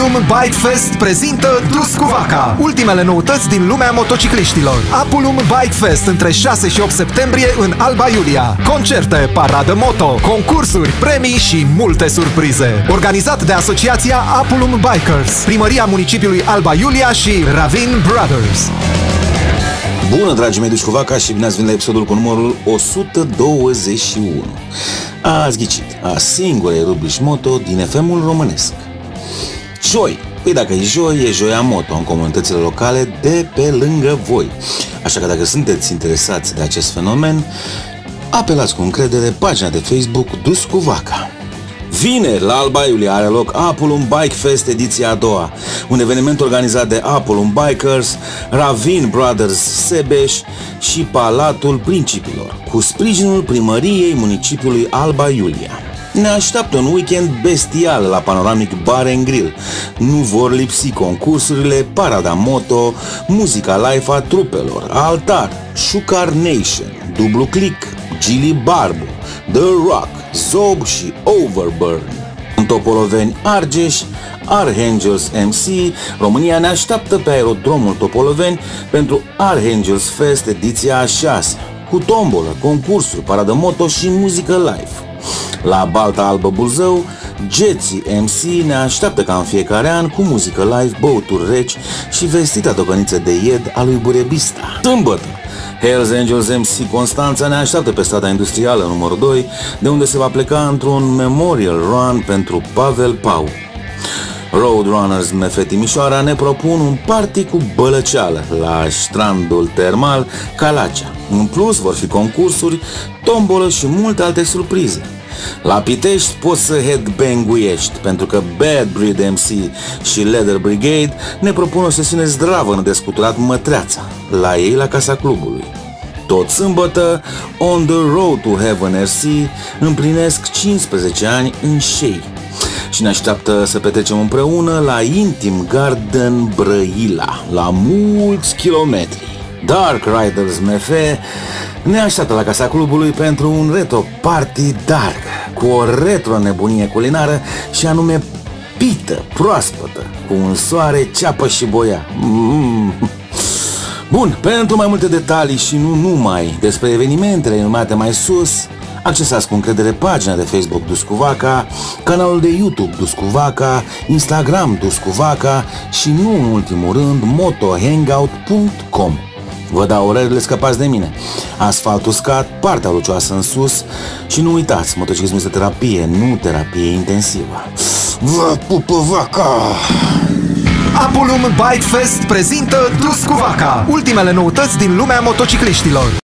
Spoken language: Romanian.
Apulum Bike Fest prezintă Dus cu Vaca, ultimele noutăți din lumea motocicliștilor. Apulum Bike Fest între 6 și 8 septembrie în Alba Iulia. Concerte, paradă moto, concursuri, premii și multe surprize. Organizat de Asociația Apulum Bikers, Primăria Municipiului Alba Iulia și Ravin Brothers. Bună, dragii mei, Dus cu Vaca, și bine ați venit la episodul cu numărul 121. Ați ghicit, a singurei rubrici moto din FM-ul românesc. Joi. Păi dacă e joi, e joia moto în comunitățile locale de pe lângă voi. Așa că dacă sunteți interesați de acest fenomen, apelați cu încredere pagina de Facebook Dus cu Vaca. Vineri, la Alba Iulia, are loc Apulum Bike Fest ediția a doua, un eveniment organizat de Apulum Bikers, Ravin Brothers Sebeș și Palatul Principilor, cu sprijinul primăriei municipiului Alba Iulia. Ne așteaptă un weekend bestial la Panoramic Bar & Grill. Nu vor lipsi concursurile, parada moto, muzica live a trupelor, Altar, Sugar Nation, Dublu Click, Gili Barbu, The Rock, Zob și Overburn. În Topoloveni, Argeș, Arhangels MC, România ne așteaptă pe aerodromul Topoloveni pentru Arhangels Fest ediția a 6, cu tombolă, concursuri, paradă moto și muzică live. La Balta Albă Buzău, Jetsi MC ne așteaptă ca în fiecare an cu muzică live, băuturi reci și vestita tocăniță de ied a lui Burebista. Sâmbătă, Hells Angels MC Constanța ne așteaptă pe strada industrială numărul 2, de unde se va pleca într-un memorial run pentru Pavel Pau. Roadrunners MF Timișoara ne propun un party cu bălăceală la strandul termal Calacea. În plus vor fi concursuri, tombolă și multe alte surprize. La Pitești poți să headbang-uiești, pentru că Bad Breed MC și Leather Brigade ne propun o sesiune zdravă de scuturat Mătreața, la ei la Casa Clubului. Tot sâmbătă, On the Road to Heaven RC împlinesc 15 ani în șei și ne așteaptă să petrecem împreună la Intim Garden Brăila, la mulți kilometri. Dark Riders MF ne așteaptă la Casa Clubului pentru un retro party dark, cu o retro nebunie culinară și anume pită proaspătă, cu un soare, ceapă și boia. Bun, pentru mai multe detalii și nu numai despre evenimentele numate mai sus, accesați cu încredere pagina de Facebook Dus cu Vaca, canalul de YouTube Dus cu Vaca, Instagram Dus cu Vaca și, nu în ultimul rând, motohangout.com. Vă dau orările, scăpați de mine. Asfalt uscat, partea lucioasă în sus și nu uitați, motociclismul este terapie, nu terapie intensivă. Vă pupă Vaca! Apulum Bike Fest prezintă Dus cu Vaca, ultimele noutăți din lumea motocicliștilor.